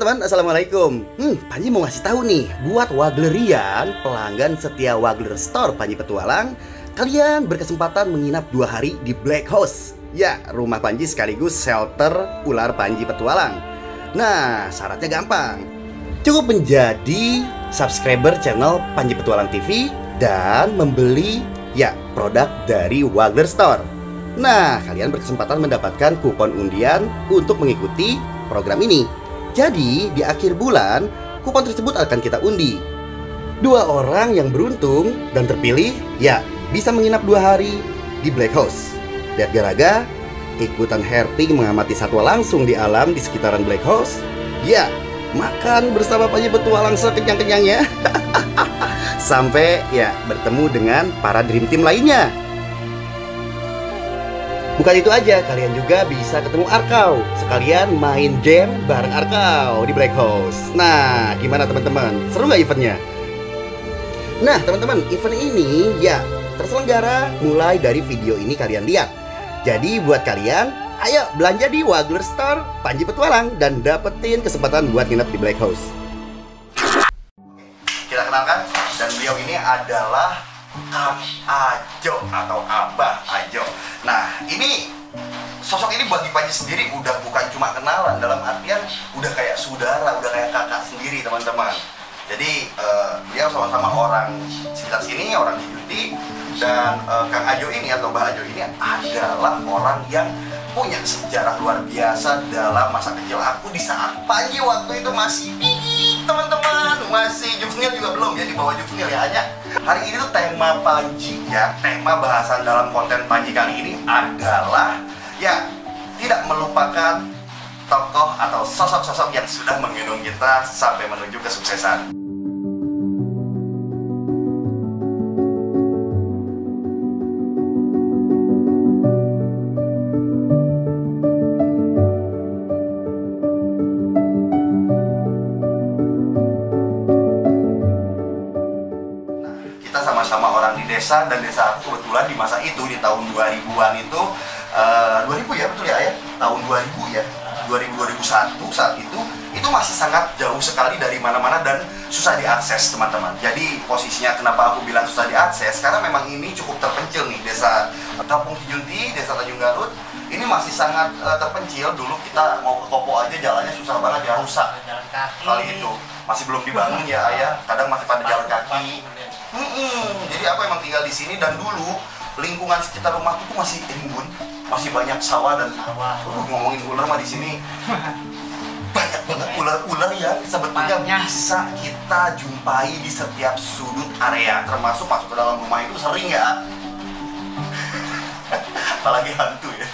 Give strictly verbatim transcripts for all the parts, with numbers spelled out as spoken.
teman-teman, assalamualaikum. Hmm, Panji mau ngasih tahu nih, buat Waglerian, pelanggan setia Wagler Store Panji Petualang, kalian berkesempatan menginap dua hari di Black House. Ya, rumah Panji sekaligus shelter ular Panji Petualang. Nah, syaratnya gampang. Cukup menjadi subscriber channel Panji Petualang T V dan membeli ya produk dari Wagler Store. Nah, kalian berkesempatan mendapatkan kupon undian untuk mengikuti program ini. Jadi, di akhir bulan, kupon tersebut akan kita undi. Dua orang yang beruntung dan terpilih, ya, bisa menginap dua hari di Black House. Lihat garaga, ikutan herping mengamati satwa langsung di alam di sekitaran Black House. Ya, makan bersama Panji Petualang sekenyang-kenyangnya. Sampai, ya, bertemu dengan para Dream Team lainnya. Bukan itu aja, kalian juga bisa ketemu Arkau. Sekalian main game bareng Arkau di Black House. Nah, gimana teman-teman? Seru nggak eventnya? Nah, teman-teman, event ini ya terselenggara mulai dari video ini kalian lihat. Jadi buat kalian, ayo belanja di Wagler Store Panji Petualang dan dapetin kesempatan buat nginep di Black House. Kita kenalkan, dan beliau ini adalah Kang Ajo atau Abah Ajo. Nah, ini sosok ini bagi Panji sendiri udah bukan cuma kenalan, dalam artian udah kayak saudara, udah kayak kakak sendiri teman-teman. Jadi uh, dia sama-sama orang sekitar sini, orang Cijuti. Dan uh, Kang Ajo ini atau Mbah Ajo ini adalah orang yang punya sejarah luar biasa dalam masa kecil aku di saat Panji waktu itu masih teman-teman, masih juknil juga belum ya, di bawah juknil ya. Hanya hari ini tuh tema Panji ya, tema bahasan dalam konten Panji kali ini adalah ya tidak melupakan tokoh atau sosok-sosok yang sudah menggendong kita sampai menuju kesuksesan. Sama orang di desa, dan desa aku kebetulan di masa itu di tahun dua ribuan itu uh, dua ribu ya, betul ya ayah? Tahun dua ribu ya, dua ribu dua ribu satu saat itu itu masih sangat jauh sekali dari mana-mana dan susah diakses teman-teman. Jadi posisinya kenapa aku bilang susah diakses, karena memang ini cukup terpencil nih, desa Kampung Kijunti, desa Tanjung Garut ini masih sangat uh, terpencil. Dulu kita mau ke Kopo aja jalannya susah banget ya, rusak kali itu, masih belum dibangun ya ayah, kadang masih pada jalan kaki. Hmm, jadi aku emang tinggal di sini, dan dulu lingkungan sekitar rumahku tuh masih embun, masih banyak sawah dan uh, ngomongin ular mah di sini banyak banget ular-ular yang sebetulnya bisa kita jumpai di setiap sudut area, termasuk masuk ke dalam rumah itu sering ya. Apalagi hantu ya.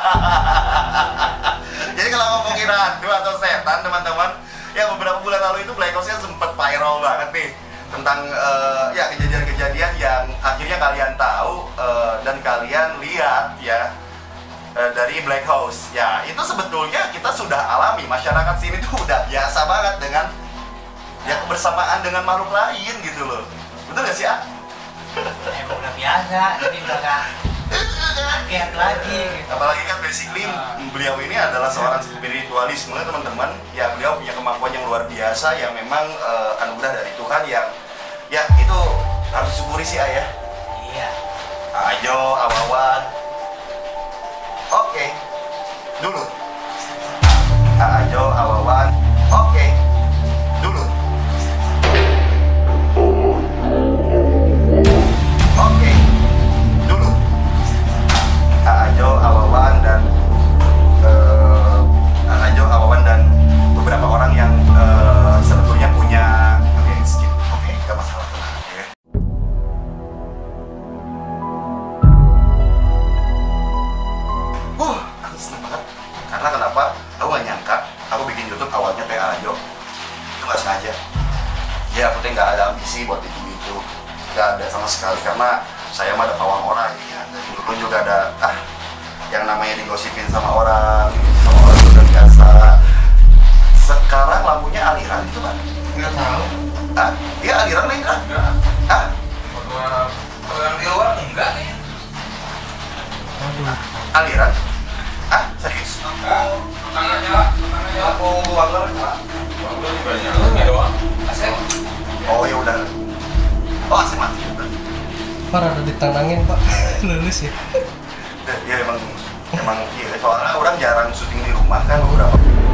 Jadi kalau ngomongin hantu atau setan teman-teman, ya beberapa bulan lalu itu Black House-nya sempet viral banget nih tentang uh, ya kejadian-kejadian yang akhirnya kalian tahu uh, dan kalian lihat ya uh, dari Black House. Ya itu sebetulnya kita sudah alami, masyarakat sini tuh udah biasa banget dengan ya kebersamaan dengan makhluk lain gitu loh. Betul gak sih, ah? Emang udah biasa, ini udah gak kaget lagi gitu. Apalagi kan basically beliau ini adalah seorang spiritualisme teman-teman. Ya beliau punya kemampuan yang luar biasa yang memang uh, anugerah dari Tuhan yang ya itu harus disyukuri sih ayah. Iya. Ajo, Awawan. Oke. Dulu. Ajo, Awawan. Oke. Dulu. Oke. Dulu. Ajo, Awawan dan uh, Ajo, Awawan dan beberapa orang yang uh, sebetulnya punya oke, okay, skip. Oke, okay, gak masalah. Okay. Uh, aku seneng banget. Karena kenapa? Aku gak nyangka aku bikin YouTube awalnya T Ajo. Itu gak sengaja. Ya, aku tuh gak ada ambisi buat bikin YouTube. Gak ada sama sekali, karena saya mah ada pawang orang ya. Dan dulu juga ada ah yang namanya digosipin sama orang, sama orang udah biasa. Sekarang lampunya aliran itu kan? Nggak tahu. Ah, iya aliran nih kan? Enggak. Ah, Kalau yang di luar enggak nih. aliran? Ah, serius? Enggak. Tangannya, tangannya. Lampu Wagler enggak? kayaknya lagi doang. Asep. Oh ya udah. Oh A C mati udah. Pak ada ditantangin Pak. Lulus ya. Ya emang emang iya soalnya orang jarang syuting di rumah kan beberapa.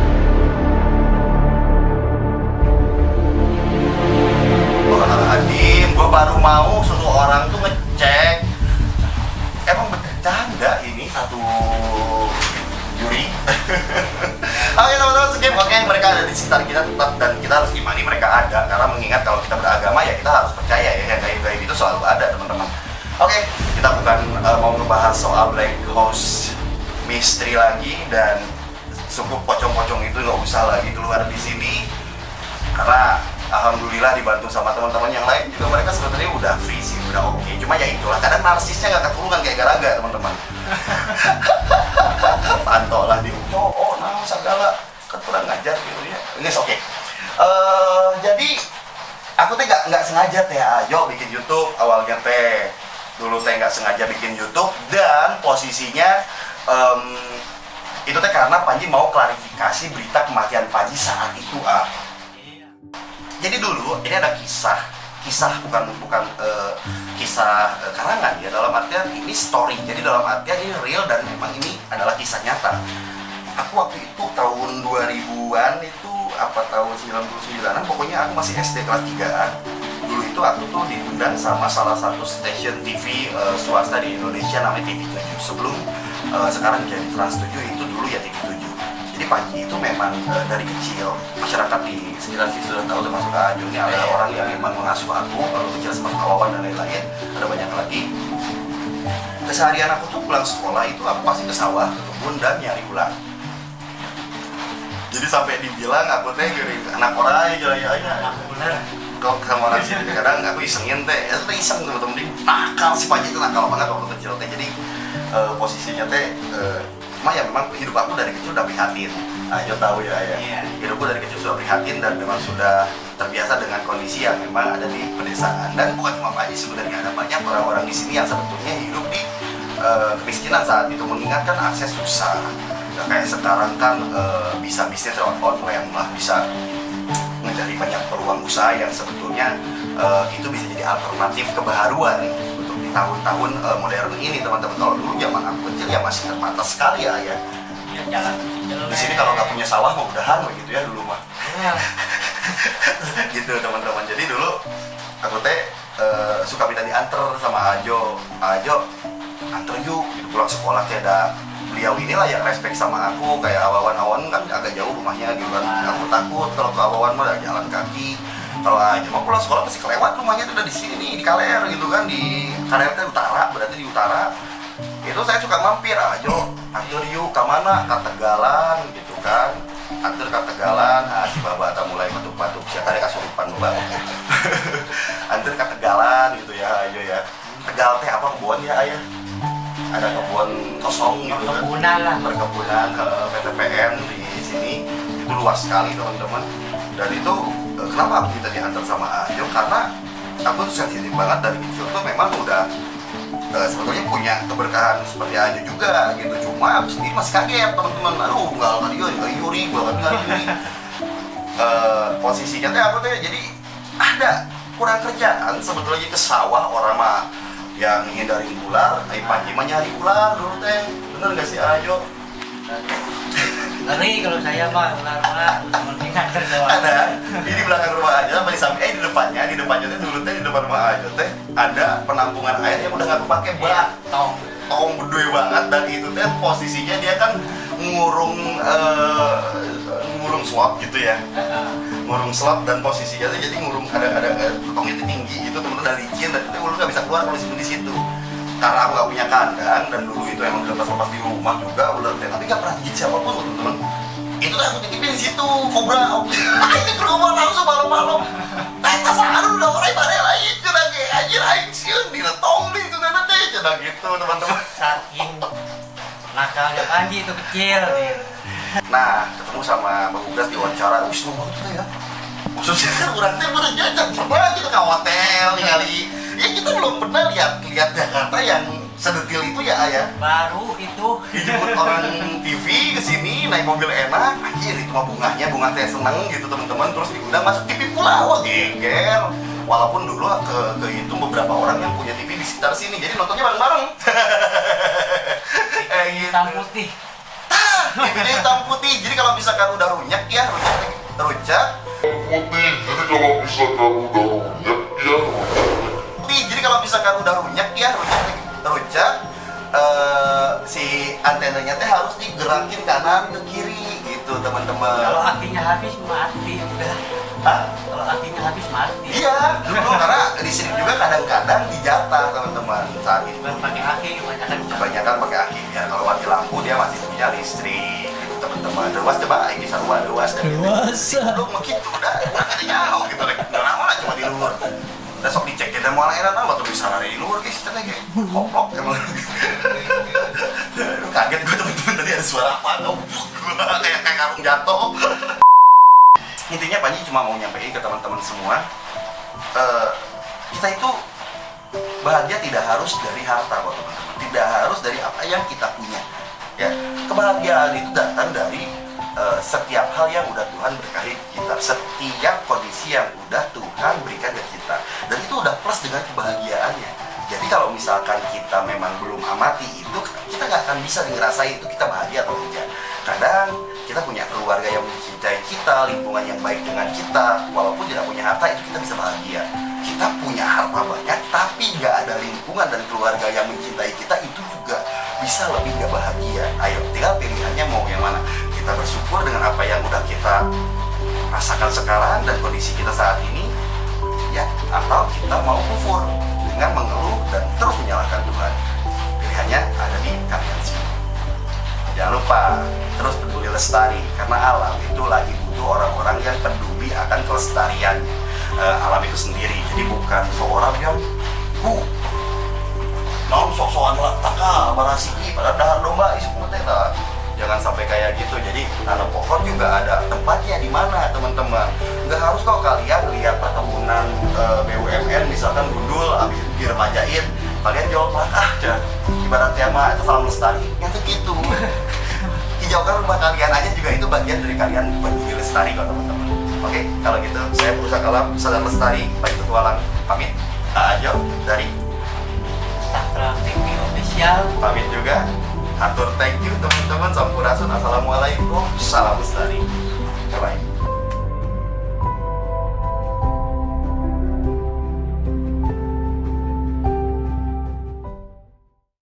Adim, gue baru mau suruh orang tuh ngecek. Emang bercanda ini satu juri. Oke teman-teman, skip. Oke, mereka ada di sekitar kita tetap dan kita harus imani mereka ada karena mengingat kalau kita beragama ya kita harus percaya ya yang gaib-gaib itu selalu ada teman-teman. Oke, kita bukan uh, mau ngebahas soal Black House Mystery lagi dan suku pocong-pocong itu nggak usah lagi keluar di sini karena alhamdulillah dibantu sama teman-teman yang lain juga mereka sebetulnya udah free sih, udah oke. Okay. Cuma ya itulah kadang narsisnya nggak ketulungan kayak garaga teman-teman. Pantau lah di oh, oh nah segala kan kurang ngajar gitu ya. Guys oke. Okay. Uh, jadi aku teh nggak nggak sengaja teh ayo bikin YouTube awalnya teh dulu teh nggak sengaja bikin YouTube dan posisinya um, itu teh karena Panji mau klarifikasi berita kematian Panji saat itu ah. Jadi dulu ini ada kisah, kisah bukan bukan uh, kisah uh, karangan ya, dalam artian ini story. Jadi dalam artian ini real dan memang ini adalah kisah nyata. Aku waktu itu tahun dua ribuan itu apa tahun sembilan puluh sembilanan, pokoknya aku masih S D kelas tigaan. Dulu itu aku tuh diundang sama salah satu stasiun T V uh, swasta di Indonesia namanya T V tujuh. Sebelum uh, sekarang jadi Trans tujuh, itu dulu ya T V tujuh. Jadi Panji itu memang e, dari kecil masyarakat di sekitar situ sudah tahu termasuk Kak Ajo ini ada orang yang memang mengasuh aku kalau kecil seperti Wawan dan lain-lain, ada banyak lagi. Keseharian aku tuh pulang sekolah itu aku pasti ke sawah, ke kebun dan nyari ulang. Jadi sampai dibilang aku teh gini anak orang aja ya ya. Kalau sama orang sini kadang aku isengin teh, itu teh iseng teman-teman di nakal si Panji itu nakal banget waktu kecil teh. Jadi e, posisinya teh e, cuma ya memang hidup aku dari kecil udah prihatin. Ayo tahu ya ya. Yeah. Hidupku dari kecil sudah prihatin dan memang sudah terbiasa dengan kondisi yang memang ada di pedesaan. Dan bukan cuma Panji, sebenarnya ada banyak orang-orang di sini yang sebetulnya hidup di uh, kemiskinan saat itu, mengingatkan akses susah. Nah, kayak sekarang kan uh, bisa bisnis lewat online lah, bisa mencari banyak peluang usaha yang sebetulnya uh, itu bisa jadi alternatif kebaharuan nih untuk di tahun-tahun uh, modern ini teman-teman. Kalau dulu zaman aku kecil ya masih terbatas sekali ya ya. Ya, jalan di sini kalau nggak punya sawah mau udahan gitu ya dulu mah. Gitu teman-teman. Jadi dulu aku teh uh, suka minta diantar sama Ajo. Ajo antar yuk gitu, pulang sekolah teh ada beliau inilah yang respect sama aku, kayak Awawan-Awawan kan agak jauh rumahnya gitu kan. Aku takut kalau ke Awawan mah jalan kaki. Kalau Ajo mau pulang sekolah pasti kelewat, rumahnya tuh udah di sini nih, di Kaler gitu kan, di Kaler teh utara, berarti di utara. Itu saya suka mampir Ajo, antar yuk ke mana? Ke Tegalan gitu kan. Antar ke Tegalan, ah si Baba tak mulai batuk-batuk, siapa ada kasurupan Baba. Antar ke Tegalan gitu ya Ajo ya. Tegal teh apa kebun ya ayah? Ada kebun kosong gitu kan. Perkebunan lah. Perkebunan ke P T P N di sini. Itu luas sekali teman-teman. Dan itu kenapa aku minta diantar sama Ajo? Karena aku tuh sensitif banget dari kecil tuh memang udah Uh, sebetulnya punya keberkahan seperti Ajo juga gitu, cuma aku sendiri masih kaget teman-teman. Aduh nggak nggak dia nggak Yuri gue kan nggak Yuri. Uh, posisinya teh aku teh jadi ada kurang kerjaan sebetulnya ke sawah, orang mah yang hindarin ular, Ai Panji mah nyari ular dulu teh, bener nggak sih Ajo? Ngeri kalau saya mah ular-ular mendingan doang. Ada di belakang rumah aja, di samping, eh di depannya, di depannya teh dulu teh di depan rumah aja teh ada penampungan air yang udah nggak kepake bak, tong tong gede banget, dan itu teh posisinya dia kan ngurung uh, ngurung slot gitu ya, ngurung slot dan posisinya teh jadi ngurung ada ada tongnya itu tinggi gitu teman-teman, dan licin dan itu ular nggak bisa keluar kalau di situ. Karena aku gak punya kandang dan dulu itu emang lepas-lepas di rumah juga ular teh, tapi gak pernah gigit siapapun teman-teman. Itu tuh aku titipin di situ kobra. Ini ke rumah langsung malam-malam. Tata saru udah orang pada lain cenah ge anjir aing sieun di letong nih itu teh teh cenah gitu teman-teman. Saking nakalnya Panji itu kecil. Nah, ketemu sama Bang Ugas di wawancara, wis lu banget ya. Maksudnya kan orang teh bener jajan coba kita ke hotel ningali. Ya kita belum pernah lihat lihat Jakarta yang sedetil itu ya ayah. Baru itu. Dijemput orang T V ke sini, naik mobil enak, anjir itu mah bunganya, bunga teh seneng gitu teman-teman, terus diundang masuk T V pula, wah geger. Walaupun dulu ke kehitung beberapa orang yang punya T V di sekitar sini, jadi nontonnya bareng-bareng. eh gitu. Hitam putih. T V-nya hitam putih, jadi kalau misalkan udah runyak ya, runyak, rujak. Putih, jadi kalau misalkan udah runyak ya Putih, jadi kalau misalkan udah runyak ya, rujak, rujak. Uh, si antenanya teh harus digerakin kanan ke kiri gitu teman-teman. Kalau akinya habis mati udah. Hah? Kalau akinya habis mati. Iya, dulu karena di sini juga kadang-kadang dijatah teman-teman saat itu. Bukan pakai aki, kebanyakan Kebanyakan pakai aki ya. Kalau mati lampu dia masih punya listrik gitu teman-teman. Luas coba ini sarua luas dan Luasa. lu begitu dah, udah kada nyaho gitu rek. Nah, mana cuma di luar. Udah sok dicek kita mau lahiran apa tuh bisa di luar guys, kita kayak koplok emang. Lu kaget gue teman-teman tadi ada suara apa tuh? kayak kayak karung jatuh. Intinya Panji cuma mau nyampein ke teman-teman semua, uh, kita itu bahagia tidak harus dari harta, buat teman-teman. Tidak harus dari apa yang kita punya. Ya, kebahagiaan itu datang dari uh, setiap hal yang udah Tuhan berkahi kita, setiap kondisi yang udah Tuhan berikan ke kita, dan itu udah plus dengan kebahagiaannya. Jadi kalau misalkan kita memang belum amati itu, kita nggak akan bisa ngerasain itu kita bahagia atau tidak. Kadang kita punya keluarga yang mencintai kita, lingkungan yang baik dengan kita, walaupun tidak punya harta itu kita bisa bahagia. Kita punya harta banyak, tapi nggak ada lingkungan dan keluarga yang mencintai kita, itu juga bisa lebih nggak bahagia. Ayo, tinggal pilihannya mau yang mana. Kita bersyukur dengan apa yang udah kita rasakan sekarang dan kondisi kita saat ini, ya, atau kita mau kufur dengan mengeluh dan terus menyalahkan Tuhan. Pilihannya ada di kalian semua. Jangan lupa terus peduli lestari, karena alam itu lagi butuh orang-orang yang peduli akan kelestariannya, uh, alam itu sendiri. Jadi bukan seorang yang uh, mau sok-sokan lah takal barasiki pada dahan domba isuk mete. Jangan sampai kayak gitu. Jadi tanam pohon juga ada tempatnya di mana teman-teman. Nggak harus kok kalian lihat perkebunan uh, B U M N misalkan gundul habis diremajain kalian jual plat ah jan ibarat tema itu salam lestari yang gitu. Hijaukan rumah kalian aja juga itu bagian dari kalian peduli lestari kok teman-teman. Oke, kalau gitu saya Perusak Alam Sadar Lestari Panji Petualang pamit. Ajo dari Sakral T V Official pamit juga. Atur thank you teman-teman. Sampurasun. Assalamualaikum. Salam lestari. Bye bye.